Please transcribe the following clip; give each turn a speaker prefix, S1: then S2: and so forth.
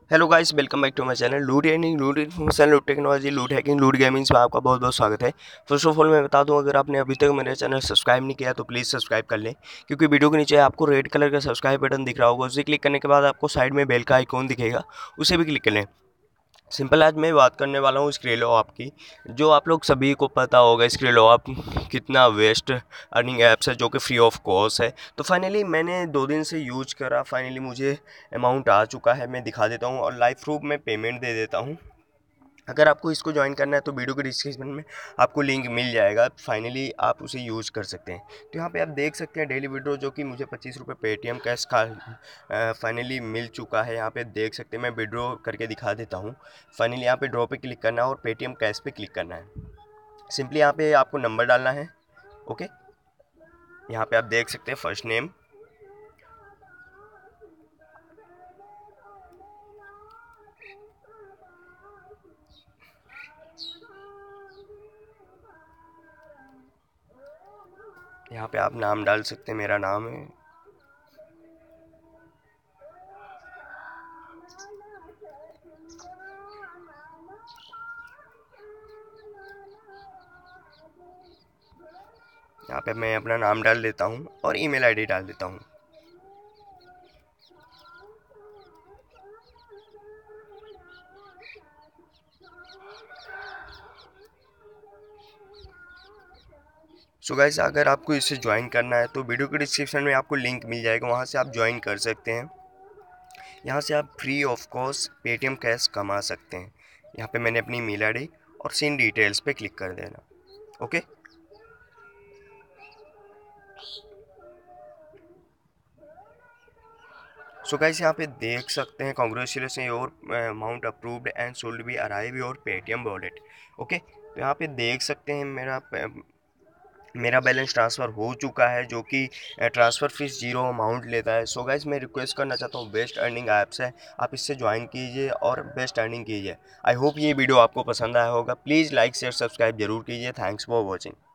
S1: Hello guys, welcome back to my channel loot earning, loot information, loot technology, loot hacking, loot gamings में आपका बहुत बहुत स्वागत है। फर्स्ट ऑफ ऑल मैं बता दूं, अगर आपने अभी तक मेरे चैनल सब्सक्राइब नहीं किया तो प्लीज़ सब्सक्राइब कर लें, क्योंकि वीडियो के नीचे आपको रेड कलर का सब्सक्राइब बटन दिख रहा होगा। उसे क्लिक करने के बाद आपको साइड में बेल का आइकॉन दिखेगा, उसे भी क्लिक कर लें। सिंपल आज मैं बात करने वाला हूँ स्क्रीलो ऐप की। जो आप लोग सभी को पता होगा, स्क्रीलो ऐप कितना बेस्ट अर्निंग ऐप्स है जो कि फ्री ऑफ कॉस्ट है। तो फाइनली मैंने 2 दिन से यूज करा, फाइनली मुझे अमाउंट आ चुका है। मैं दिखा देता हूँ और लाइव प्रूफ में पेमेंट दे देता हूँ। अगर आपको इसको ज्वाइन करना है तो वीडियो के डिस्क्रिप्शन में आपको लिंक मिल जाएगा। फाइनली आप उसे यूज़ कर सकते हैं। तो यहाँ पे आप देख सकते हैं डेली विड्रॉ, जो कि मुझे 25 रुपये पेटीएम कैश का फाइनली मिल चुका है। यहाँ पे देख सकते हैं, मैं विड्रॉ करके दिखा देता हूँ। फाइनली यहाँ पे ड्रॉ पे क्लिक करना है और पेटीएम कैश पे क्लिक करना है। सिंपली यहाँ पे आपको नंबर डालना है। ओके, यहाँ पे आप देख सकते हैं फर्स्ट नेम, यहाँ पे आप नाम डाल सकते हैं, मेरा नाम है। यहाँ पे मैं अपना नाम डाल देता हूँ और ईमेल आईडी डाल देता हूँ। सो गाइस, अगर आपको इसे ज्वाइन करना है तो वीडियो के डिस्क्रिप्शन में आपको लिंक मिल जाएगा, वहाँ से आप ज्वाइन कर सकते हैं। यहाँ से आप free of cost Paytm cash कमा सकते हैं। यहाँ पे मैंने अपनी मेल आईडी और सीन डिटेल्स पे क्लिक कर देना। ओके, सो गाइस यहाँ पे देख सकते हैं, congratulation your amount approved and should be arrive your Paytm wallet. Okay, तो यहाँ पे देख सकते हैं मेरा बैलेंस ट्रांसफ़र हो चुका है, जो कि ट्रांसफ़र फीस 0 अमाउंट लेता है। सो गाइस, मैं रिक्वेस्ट करना चाहता हूँ, बेस्ट अर्निंग ऐप्स है, आप इससे ज्वाइन कीजिए और बेस्ट अर्निंग कीजिए। आई होप ये वीडियो आपको पसंद आया होगा। प्लीज़ लाइक शेयर सब्सक्राइब जरूर कीजिए। Thanks for watching.